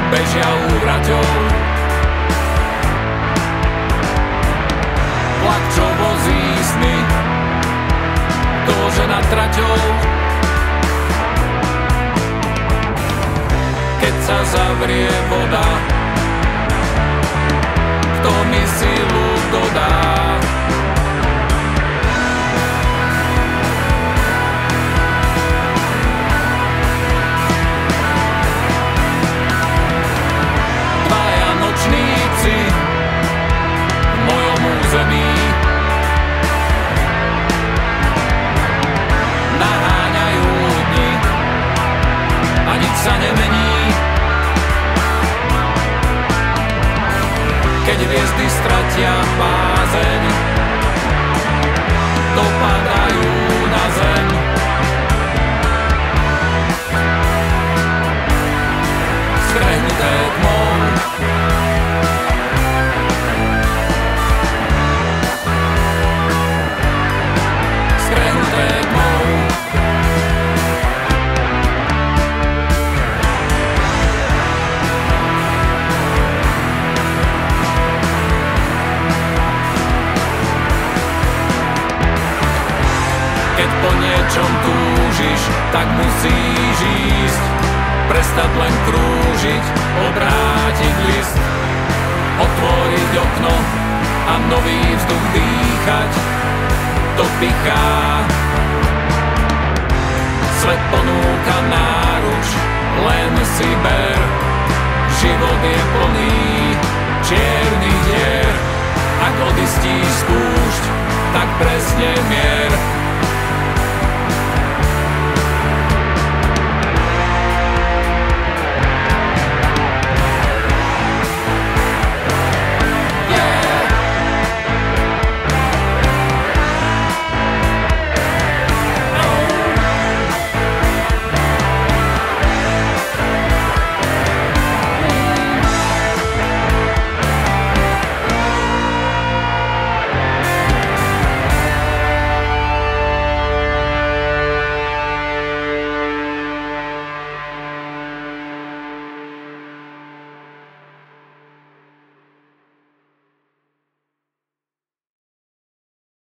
bežia úraťou. Vlak, čo vozí sny, dôže nad traťou. Keď sa zavrie voda, kto mi silu dodá? Dvaja nočníci v mojom území naháňajú dni a nič sa nemení. Keď hviezdy stratia bázeň, dopadajú na zem. Svrhnuté tmou, svrhnuté tmou. Keď po niečom túžiš, tak musíš ísť, prestať len krúžiť, obrátiť list, otvoriť okno a nový vzduch dýchať. To pichá, svet ponúka náruč, len si ber. Život je plný čiernych dier, ak odistíš spúšť, tak presne mier.